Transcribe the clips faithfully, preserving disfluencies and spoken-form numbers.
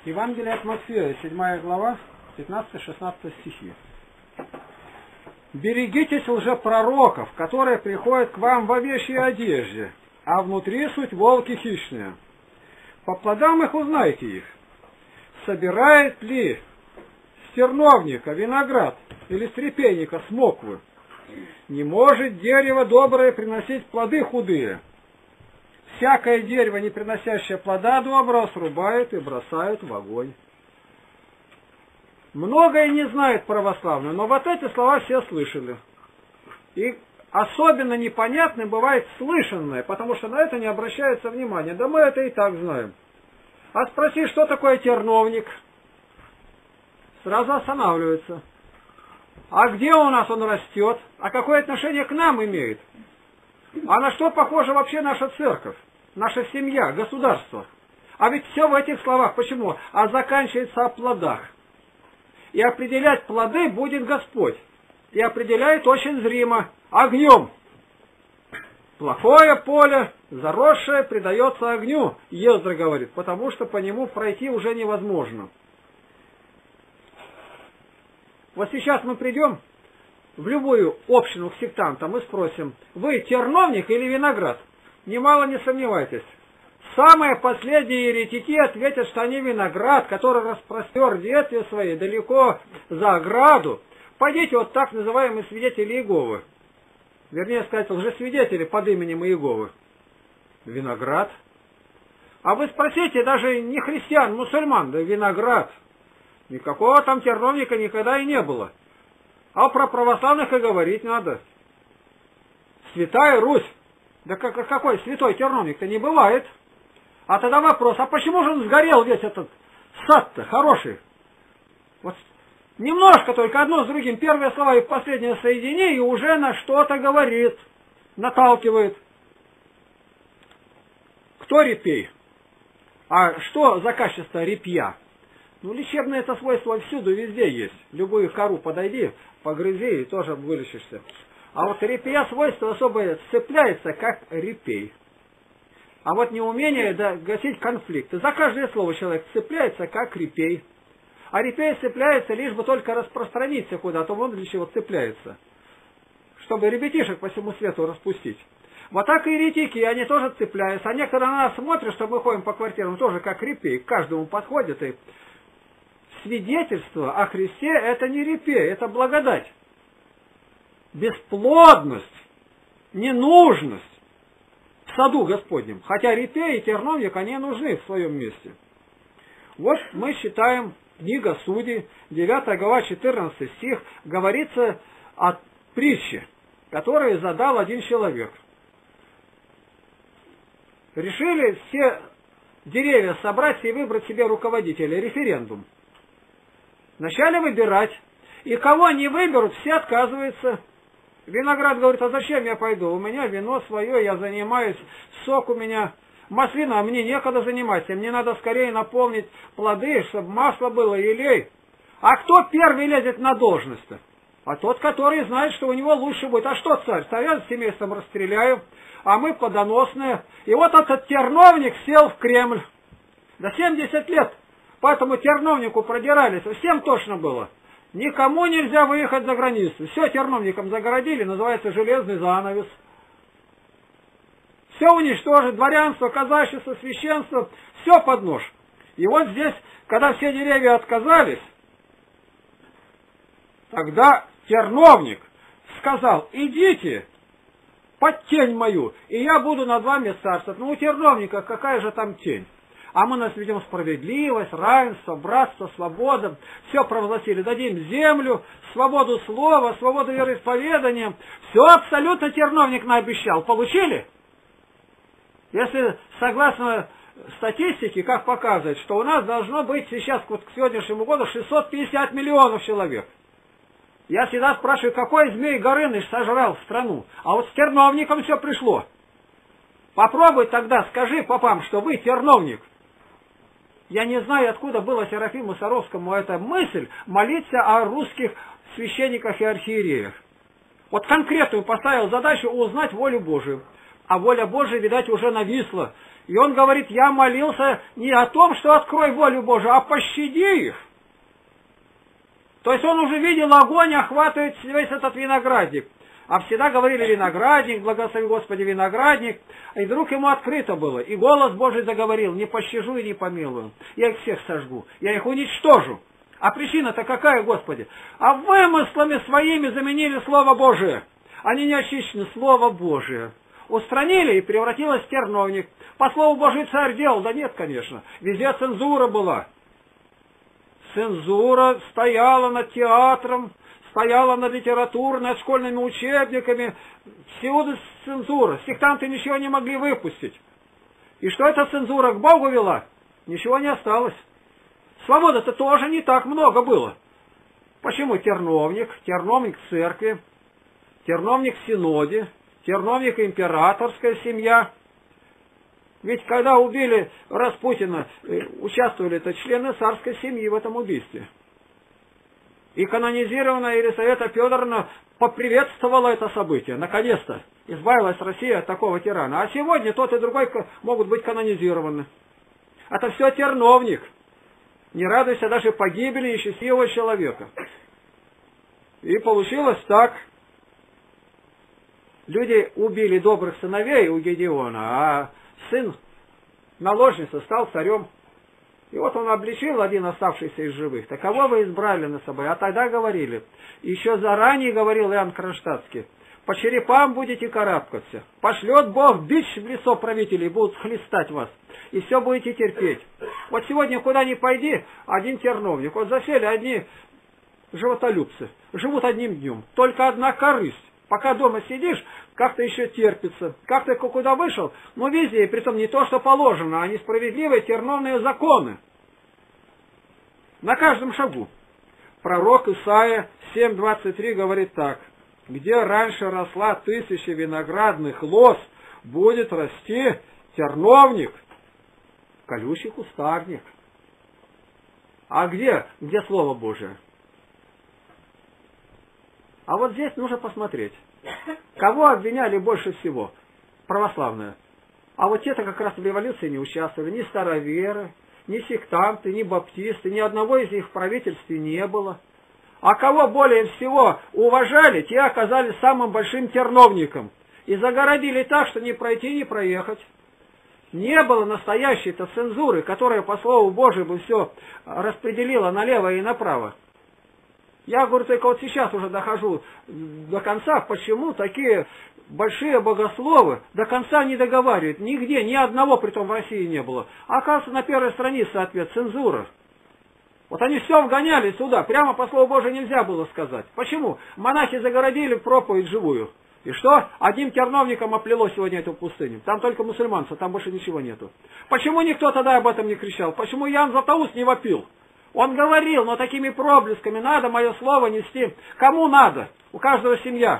Евангелие от Матфея, седьмая глава, пятнадцатый-шестнадцатый стихи. «Берегитесь лжепророков, которые приходят к вам в овечьей одежде, а внутри суть волки хищные. По плодам их узнаете их. Собирает ли с терновника виноград или с репейника смоквы? Не может дерево доброе приносить плоды худые. Всякое дерево, не приносящее плода доброго, срубают и бросают в огонь». Многое не знает православные, но вот эти слова все слышали. И особенно непонятным бывает слышанное, потому что на это не обращается внимания. Да мы это и так знаем. А спроси, что такое терновник? Сразу останавливается. А где у нас он растет? А какое отношение к нам имеет? А на что похожа вообще наша церковь? Наша семья, государство? А ведь все в этих словах. Почему? А заканчивается о плодах. И определять плоды будет Господь. И определяет очень зримо. Огнем. Плохое поле, заросшее, предается огню, Ездра говорит, потому что по нему пройти уже невозможно. Вот сейчас мы придем в любую общину к сектантам и спросим: вы терновник или виноград? Немало не сомневайтесь. Самые последние еретики ответят, что они виноград, который распростер ветви свои далеко за ограду. Пойдите вот так называемые свидетели Иеговы. Вернее сказать, лжесвидетели под именем Иеговы. Виноград. А вы спросите даже не христиан, мусульман, да виноград. Никакого там терновника никогда и не было. А про православных и говорить надо. Святая Русь. Да как, какой святой терновник-то не бывает. А тогда вопрос, а почему же он сгорел весь этот сад-то хороший? Вот немножко только одно с другим, первые слова и последнее соедини, и уже на что-то говорит, наталкивает. Кто репей? А что за качество репья? Ну, лечебное это свойство всюду, везде есть. Любую кору подойди, погрызи и тоже вылечишься. А вот репья свойство особое цепляется, как репей. А вот неумение да, гасить конфликты. За каждое слово человек цепляется, как репей. А репей цепляется, лишь бы только распространиться куда-то. Вон для чего цепляется. Чтобы ребятишек по всему свету распустить. Вот так и еретики, они тоже цепляются. А некоторые на нас смотрят, что мы ходим по квартирам, тоже как репей. К каждому подходят. И свидетельство о Христе это не репей, это благодать. Бесплодность, ненужность в саду Господнем. Хотя репей и терновник, они нужны в своем месте. Вот мы считаем, книга Судей, девятая глава, четырнадцатый стих, говорится о притче, которую задал один человек. Решили все деревья собрать и выбрать себе руководителя, референдум. Вначале выбирать. И кого не выберут, все отказываются. Виноград говорит: а зачем я пойду? У меня вино свое, я занимаюсь, сок у меня, маслина, а мне некогда заниматься. Мне надо скорее наполнить плоды, чтобы масло было, елей. А кто первый лезет на должность-то? А тот, который знает, что у него лучше будет. А что царь? Царя с семейством расстреляю, а мы плодоносные. И вот этот терновник сел в Кремль. До семидесяти лет. Поэтому терновнику продирались. Всем точно было. Никому нельзя выехать за границу. Все терновником загородили, называется железный занавес. Все уничтожить, дворянство, казачество, священство, все под нож. И вот здесь, когда все деревья отказались, тогда терновник сказал: идите под тень мою, и я буду над вами царствовать. Ну у терновника какая же там тень? А мы нас ведем справедливость, равенство, братство, свобода. Все провозгласили. Дадим землю, свободу слова, свободу вероисповедания. Все абсолютно терновник наобещал. Получили? Если согласно статистике, как показывает, что у нас должно быть сейчас вот к сегодняшнему году шестьсот пятьдесят миллионов человек. Я всегда спрашиваю, какой змей Горыныч сожрал страну? А вот с терновником все пришло. Попробуй тогда, скажи попам, что вы терновник. Я не знаю, откуда было Серафиму Саровскому эта мысль молиться о русских священниках и архиереях. Вот конкретную поставил задачу узнать волю Божию. А воля Божия, видать, уже нависла. И он говорит, я молился не о том, что открой волю Божию, а пощади их. То есть он уже видел огонь, охватывает весь этот виноградник. А всегда говорили виноградник, благослови Господи виноградник. И вдруг ему открыто было. И голос Божий заговорил, не пощажу и не помилую. Я их всех сожгу, я их уничтожу. А причина-то какая, Господи? А вымыслами своими заменили Слово Божие. Они не очищены, Слово Божие. Устранили и превратилось в терновник. По Слову Божию царь делал? Да нет, конечно. Везде цензура была. Цензура стояла над театром, стояла над литературой, над школьными учебниками. Всюду цензура. Сектанты ничего не могли выпустить. И что эта цензура к Богу вела? Ничего не осталось. Свободы-то тоже не так много было. Почему терновник? Терновник в церкви, терновник в синоде, терновник императорская семья. Ведь когда убили Распутина, участвовали-то члены царской семьи в этом убийстве. И канонизированная Елисавета Федоровна поприветствовала это событие. Наконец-то избавилась Россия от такого тирана. А сегодня тот и другой могут быть канонизированы. Это все терновник. Не радуйся даже погибели несчастливого человека. И получилось так. Люди убили добрых сыновей у Гедеона, а сын наложницы стал царем. И вот он обличил один оставшийся из живых. Таково вы избрали на собой. А тогда говорили, еще заранее говорил Иоанн Кронштадтский, по черепам будете карабкаться. Пошлет Бог бич в лицо правителей, будут хлестать вас. И все будете терпеть. Вот сегодня куда ни пойди, один терновник. Вот засели одни животолюбцы. Живут одним днем. Только одна корысть. Пока дома сидишь, как-то еще терпится. Как ты куда вышел, ну везде, и притом не то, что положено, а несправедливые терновные законы. На каждом шагу. Пророк Исаия семь двадцать три говорит так. Где раньше росла тысяча виноградных лоз, будет расти терновник, колючий кустарник. А где? Где Слово Божие? А вот здесь нужно посмотреть. Кого обвиняли больше всего? Православные. А вот те-то как раз в революции не участвовали. Ни староверы, ни сектанты, ни баптисты. Ни одного из них в правительстве не было. А кого более всего уважали, те оказались самым большим терновником. И загородили так, что не пройти, не проехать. Не было настоящей-то цензуры, которая по Слову Божьему все распределила налево и направо. Я, говорю, только вот сейчас уже дохожу до конца, почему такие большие богословы до конца не договаривают. Нигде, ни одного притом в России не было. А оказывается, на первой странице ответ цензура. Вот они все вгоняли сюда, прямо по Слову Божию нельзя было сказать. Почему? Монахи загородили проповедь живую. И что? Одним терновником оплело сегодня эту пустыню. Там только мусульманцы, там больше ничего нету. Почему никто тогда об этом не кричал? Почему Иоанн Златоуст не вопил? Он говорил, но такими проблесками надо мое слово нести. Кому надо? У каждого семья.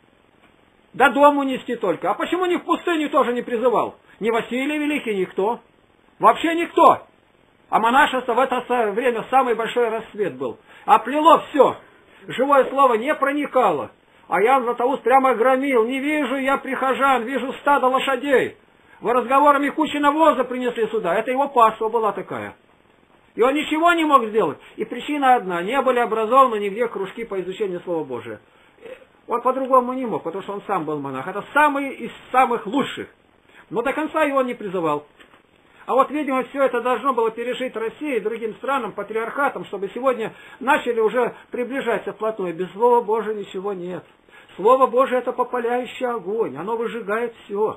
До дому нести только. А почему ни в пустыню тоже не призывал? Ни Василий Великий, никто. Вообще никто. А монашество в это время самый большой расцвет был. Оплело все. Живое слово не проникало. А Иоанн Златоуст прямо громил. Не вижу я прихожан, вижу стадо лошадей. Вы разговорами кучу навоза принесли сюда. Это его паства была такая. И он ничего не мог сделать. И причина одна. Не были образованы нигде кружки по изучению Слова Божия. Он по-другому не мог, потому что он сам был монах. Это самый из самых лучших. Но до конца его не призывал. А вот, видимо, все это должно было пережить России и другим странам, патриархатам, чтобы сегодня начали уже приближаться вплотную. Без Слова Божия ничего нет. Слово Божие — это попаляющий огонь. Оно выжигает все.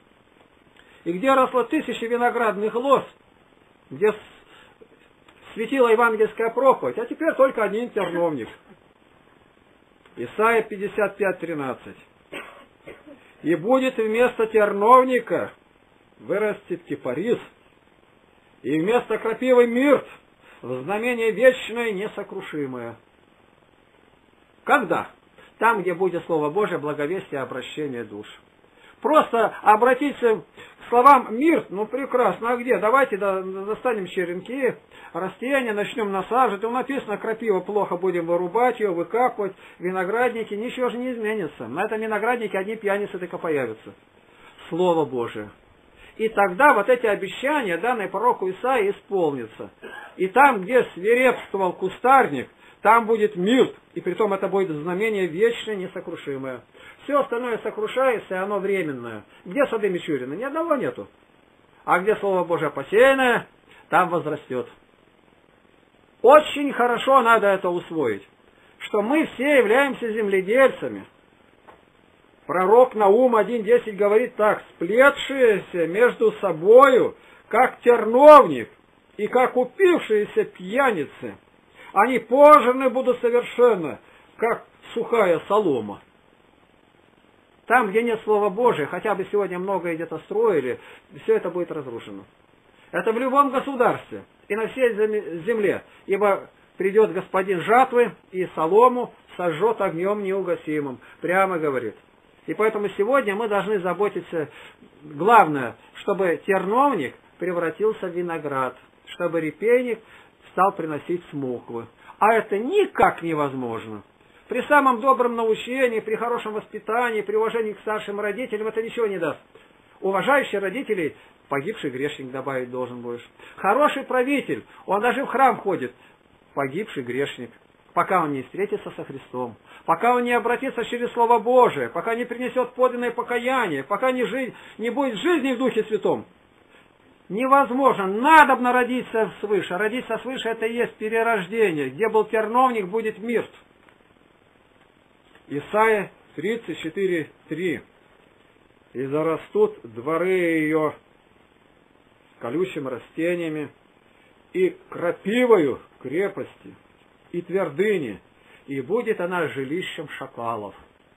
И где росло тысячи виноградных лоз, где светила евангельская проповедь, а теперь только один терновник. Исайя пятьдесят пять тринадцать. И будет вместо терновника вырастет кипарис, и вместо крапивы мирт, в знамение вечное и несокрушимое. Когда? Там, где будет Слово Божие, благовестие, обращение душ. Просто обратиться к словам «мирт», ну прекрасно, а где? Давайте достанем черенки, растения, начнем насаживать. Там написано, крапива плохо, будем вырубать ее, выкапывать, виноградники, ничего же не изменится. На этом винограднике одни пьяницы только появятся. Слово Божие. И тогда вот эти обещания, данные пророку Исаии, исполнятся. И там, где свирепствовал кустарник, там будет мир, и притом это будет знамение вечное, несокрушимое. Все остальное сокрушается, и оно временное. Где сады Мичурина? Ни одного нету. А где Слово Божие посеянное, там возрастет. Очень хорошо надо это усвоить, что мы все являемся земледельцами. Пророк Наум один десять говорит так: сплетшиеся между собою, как терновник, и как упившиеся пьяницы, они пожраны будут совершенно, как сухая солома. Там, где нет Слова Божия, хотя бы сегодня многое где-то строили, все это будет разрушено. Это в любом государстве и на всей земле, ибо придет господин жатвы и солому сожжет огнем неугасимым, прямо говорит. И поэтому сегодня мы должны заботиться, главное, чтобы терновник превратился в виноград, чтобы репейник стал приносить смоквы. А это никак невозможно. При самом добром научении, при хорошем воспитании, при уважении к старшим родителям это ничего не даст. Уважающий родителей погибший грешник добавить должен будешь. Хороший правитель, он даже в храм ходит, погибший грешник. Пока он не встретится со Христом, пока он не обратится через Слово Божие, пока не принесет подлинное покаяние, пока не, жи... не будет жизни в Духе Святом. Невозможно. Надобно родиться свыше. Родиться свыше — это и есть перерождение. Где был терновник, будет мир. Исайя тридцать четыре три. И зарастут дворы ее колючими растениями, и крапивою крепости, и твердыни, и будет она жилищем шакалов.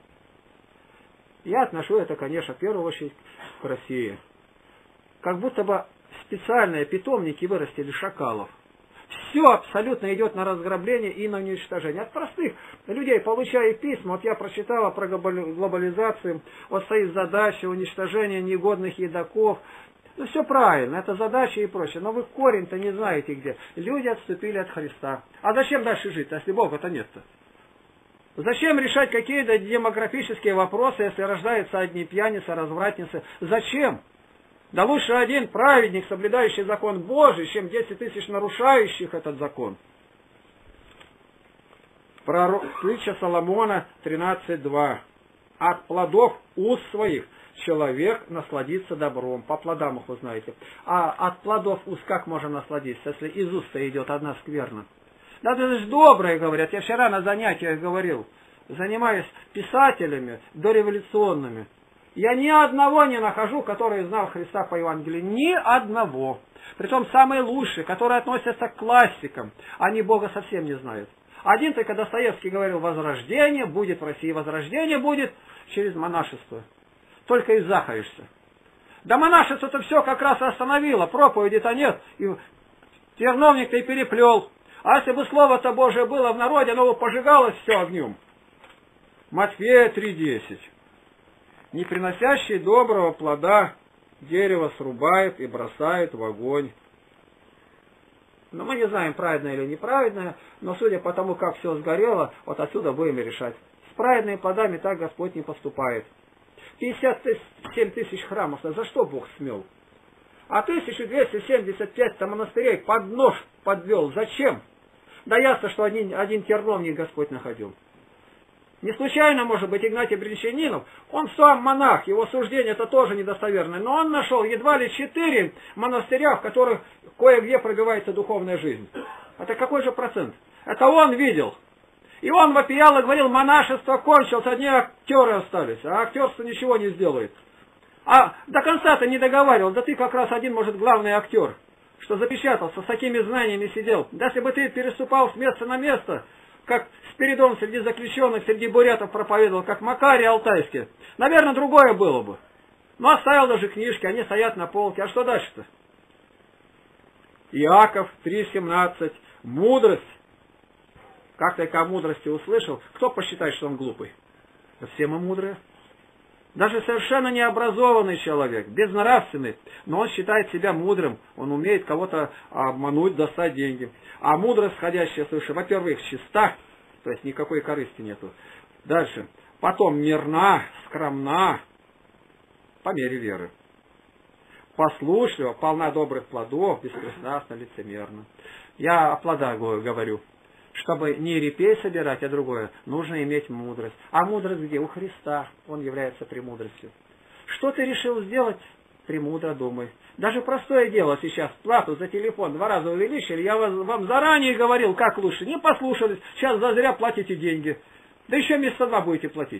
Я отношу это, конечно, в первую очередь к России. Как будто бы специальные питомники вырастили шакалов. Все абсолютно идет на разграбление и на уничтожение. От простых людей получаю письма, вот я прочитала про глобализацию, вот стоит задача уничтожения негодных едоков. Ну все правильно, это задача и прочее, но вы корень-то не знаете где. Люди отступили от Христа. А зачем дальше жить, если Бога-то нет-то? Зачем решать какие-то демографические вопросы, если рождаются одни пьяницы, развратницы? Зачем? Да лучше один праведник, соблюдающий закон Божий, чем десять тысяч нарушающих этот закон. Пророк, притча Соломона тринадцать два. От плодов уст своих человек насладится добром. По плодам их вы знаете. А от плодов уст как можно насладиться, если из уст-то идет одна скверна? Да это же доброе, говорят. Я вчера на занятиях говорил, занимаясь писателями дореволюционными. Я ни одного не нахожу, который знал Христа по Евангелию. Ни одного. Притом самые лучшие, которые относятся к классикам. Они Бога совсем не знают. Один только Достоевский говорил: возрождение будет в России. Возрождение будет через монашество. Только и захаешься. Да монашество-то все как раз остановило. Проповеди-то нет. И терновник-то и переплел. А если бы слово-то Божие было в народе, оно бы пожигалось все огнем. Матфея три десять. Не приносящий доброго плода дерево срубает и бросает в огонь. Но мы не знаем, праведное или неправедное, но судя по тому, как все сгорело, вот отсюда будем решать. С праведными плодами так Господь не поступает. пятьдесят семь тысяч храмов, за что Бог смел? А тысяча двести семьдесят пять монастырей под нож подвел. Зачем? Да ясно, что один, один терновник Господь находил. Не случайно, может быть, Игнатий Бринчанинов, он сам монах, его суждение это тоже недостоверное, но он нашел едва ли четыре монастыря, в которых кое-где пробивается духовная жизнь. Это какой же процент? Это он видел. И он вопиял и говорил: монашество кончилось, одни актеры остались, а актерство ничего не сделает. А до конца-то не договаривал, да ты как раз один, может, главный актер, что запечатался, с такими знаниями сидел. Да если бы ты переступал с места на место, как Спиридон среди заключенных, среди бурятов проповедовал, как Макарий Алтайский, наверное, другое было бы. Но оставил даже книжки, они стоят на полке. А что дальше-то? Иаков три семнадцать. Мудрость. Как только о мудрости услышал, кто посчитает, что он глупый? Да все мы мудрые. Даже совершенно необразованный человек, безнравственный, но он считает себя мудрым, он умеет кого-то обмануть, достать деньги. А мудрость, сходящая свыше, во-первых, чиста, то есть никакой корысти нету. Дальше. Потом мирна, скромна, по мере веры. послушлива, полна добрых плодов, беспристрастно, лицемерно. Я о плодах говорю. Чтобы не репей собирать, а другое, нужно иметь мудрость. А мудрость где? У Христа. Он является премудростью. Что ты решил сделать? Премудро думай. Даже простое дело сейчас, плату за телефон два раза увеличили, я вам заранее говорил, как лучше. Не послушались, сейчас зазря платите деньги. Да еще месяца два будете платить.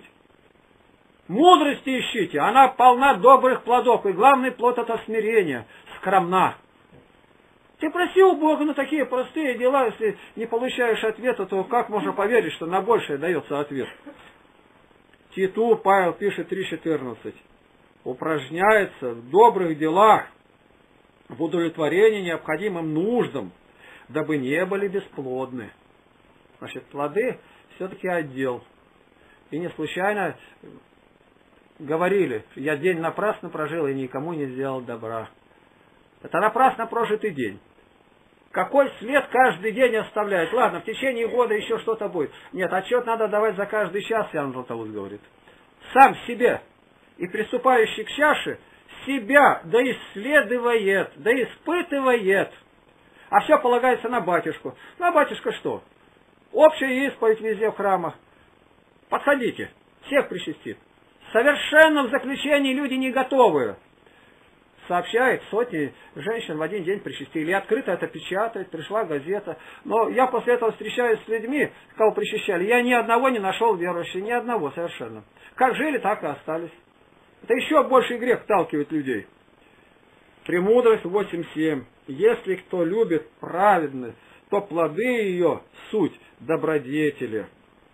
Мудрости ищите, она полна добрых плодов. И главный плод это смирение, скромна. Ты проси у Бога на такие простые дела, если не получаешь ответа, то как можно поверить, что на большее дается ответ? Титу Павел пишет три четырнадцать. Упражняется в добрых делах, в удовлетворении необходимым нуждам, дабы не были бесплодны. Значит, плоды все-таки отдел. И не случайно говорили, я день напрасно прожил и никому не сделал добра. Это напрасно прожитый день. Какой след каждый день оставляет? Ладно, в течение года еще что-то будет. Нет, отчет надо давать за каждый час, Иоанн Златоуст говорит. Сам себе. И приступающий к чаше себя да исследует, да испытывает. А все полагается на батюшку. На батюшка что? Общая исповедь везде в храмах. Подходите, всех причастит. Совершенно в заключении люди не готовы. Сообщает, сотни женщин в один день причастили. И открыто это печатает, пришла газета. Но я после этого встречаюсь с людьми, кого причащали. Я ни одного не нашел верующего, ни одного совершенно. Как жили, так и остались. Это еще больший грех вталкивает людей. Премудрость восемь семь. Если кто любит праведность, то плоды ее суть добродетели.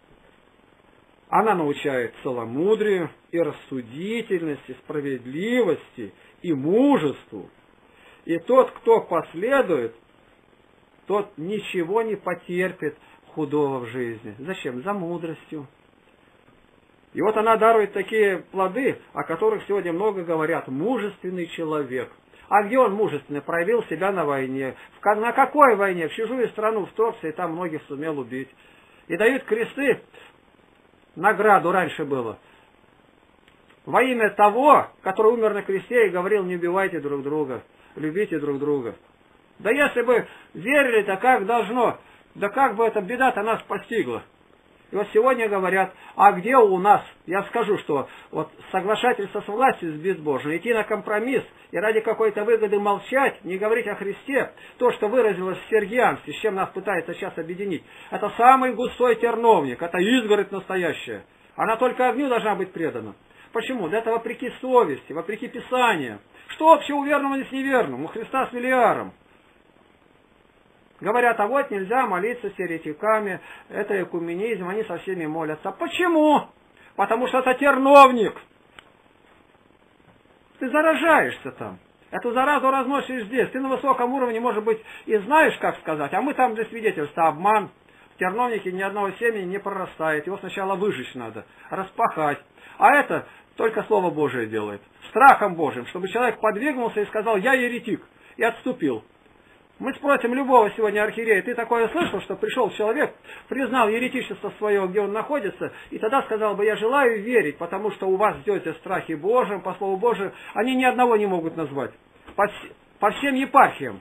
Она научает целомудрию и рассудительности, справедливости и мужеству. И тот, кто последует, тот ничего не потерпит худого в жизни. Зачем? За мудростью. И вот она дарует такие плоды, о которых сегодня много говорят. Мужественный человек. А где он мужественный? Проявил себя на войне. В, на какой войне? В чужую страну вторгся, и там многих сумел убить. И дают кресты, награду раньше было, во имя того, который умер на кресте и говорил, не убивайте друг друга, любите друг друга. Да если бы верили, то как должно, да как бы эта беда-то нас постигла. И вот сегодня говорят, а где у нас, я скажу, что вот соглашательство с властью безбожно, идти на компромисс и ради какой-то выгоды молчать, не говорить о Христе, то, что выразилось в сергианстве, с чем нас пытается сейчас объединить, это самый густой терновник, это изгородь настоящая. Она только огню должна быть предана. Почему? Да это вопреки совести, вопреки Писанию. Что общего у верного и с неверным? У Христа с Велиаром. Говорят, а вот нельзя молиться с еретиками, это экуменизм, они со всеми молятся. Почему? Потому что это терновник. Ты заражаешься там. Эту заразу разносишь здесь. Ты на высоком уровне, может быть, и знаешь, как сказать, а мы там для свидетельства обман. В терновнике ни одного семени не прорастает. Его сначала выжечь надо, распахать. А это только Слово Божие делает. Страхом Божьим, чтобы человек подвигнулся и сказал, я еретик, и отступил. Мы спросим любого сегодня архиерея, ты такое слышал, что пришел человек, признал еретичество свое, где он находится, и тогда сказал бы, я желаю верить, потому что у вас здесь страхи Божьим, по Слову Божию, они ни одного не могут назвать. По, по всем епархиям.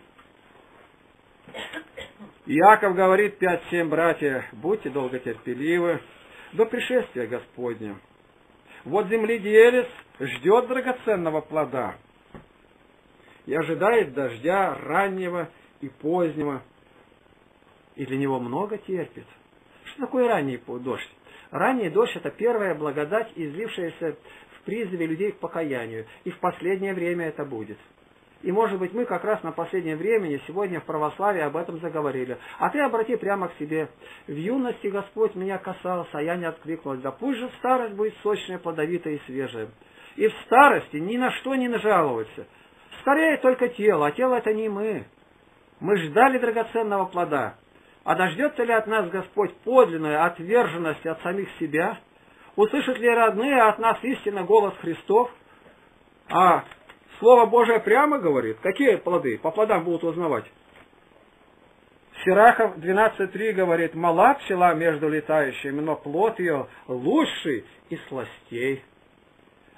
Иаков говорит, пять семь, братья, будьте долготерпеливы до пришествия Господня. Вот земледелец ждет драгоценного плода и ожидает дождя раннего и позднего, и для него много терпит. Что такое ранний дождь? Ранний дождь – это первая благодать, излившаяся в призыве людей к покаянию, и в последнее время это будет. И, может быть, мы как раз на последнее время, сегодня в православии об этом заговорили. А ты обрати прямо к себе. В юности Господь меня касался, а я не откликнулась. Да пусть же старость будет сочная, плодовитая и свежая. И в старости ни на что не нажаловаться. Скорее только тело, а тело это не мы. Мы ждали драгоценного плода. А дождется ли от нас Господь подлинной отверженности от самих себя? Услышат ли родные от нас истинно голос Христов? А Слово Божие прямо говорит, какие плоды? По плодам будут узнавать. Сирахов двенадцать три говорит, мала пчела между летающими, но плод ее лучший и сластей.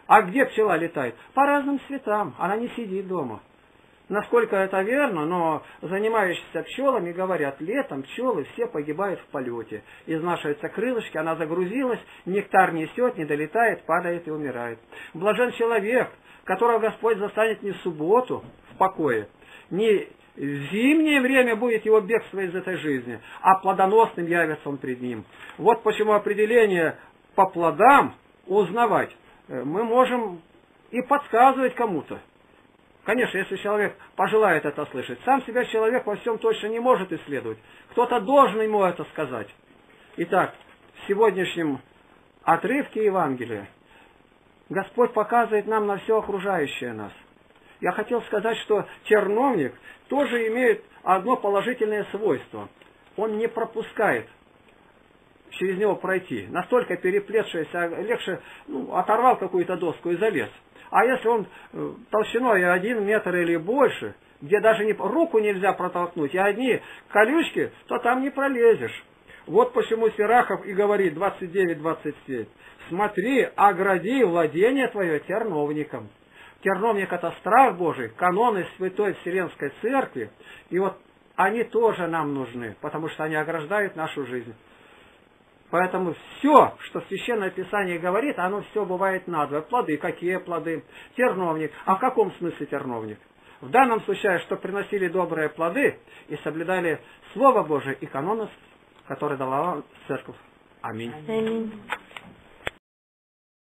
А где пчела летает? По разным цветам. Она не сидит дома. Насколько это верно, но занимающиеся пчелами говорят, летом пчелы все погибают в полете. Изнашиваются крылышки, она загрузилась, нектар несет, не долетает, падает и умирает. Блажен человек, которого Господь застанет не в субботу в покое, не в зимнее время будет его бегство из этой жизни, а плодоносным явится он пред ним. Вот почему определение по плодам узнавать мы можем и подсказывать кому-то. Конечно, если человек пожелает это слышать. Сам себя человек во всем точно не может исследовать. Кто-то должен ему это сказать. Итак, в сегодняшнем отрывке Евангелия Господь показывает нам на все окружающее нас. Я хотел сказать, что терновник тоже имеет одно положительное свойство. Он не пропускает через него пройти. Настолько переплетшийся, легче ну, оторвал какую-то доску и залез. А если он толщиной один метр или больше, где даже не, руку нельзя протолкнуть, и одни колючки, то там не пролезешь. Вот почему Сирахов и говорит двадцать девять двадцать семь. Смотри, огради владение твое терновником. Терновник — это страх Божий, каноны Святой Вселенской Церкви. И вот они тоже нам нужны, потому что они ограждают нашу жизнь. Поэтому все, что Священное Писание говорит, оно все бывает надвое. Плоды, какие плоды? Терновник. А в каком смысле терновник? В данном случае, что приносили добрые плоды и соблюдали Слово Божие и каноны, которые дала Церковь. Аминь. Аминь.